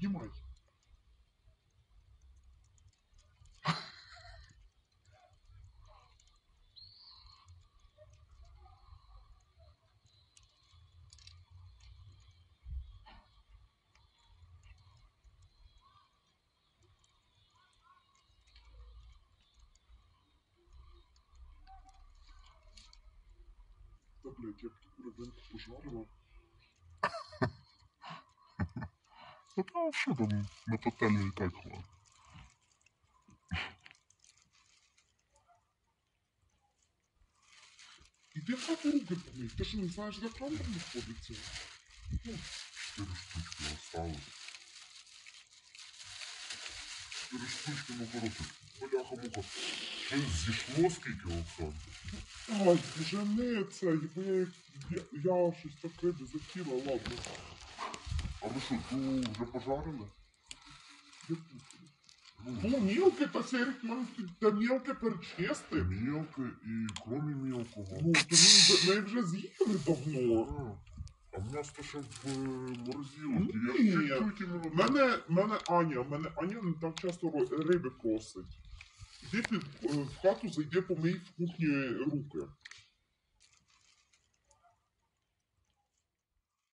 піднімай. Та, блядь, я б таку рибинку пожарила. А що там на пательні і так хватить? Іди в хату руки помий. Ти що не знаєш, де кран там знаходиться? 4 штучки осталось. 4 штучки, ну коротше, бляха-муха. Щось зійшло скільки, Оксан? Ай, вже не це, бо я щось так риби захотіла, ладно. А ви що, ту вже пожарили? Ну, мілке, та Серик, та мілке перечисти. Мілке і кромі мілкого. Ну, то ми вже з'їли давно. А в нас то ще в морозилці. Ні, Я чуть-чуть іменно... мене Аня не так часто риби просить. Іди в хату, зайди, помий в кухні руки.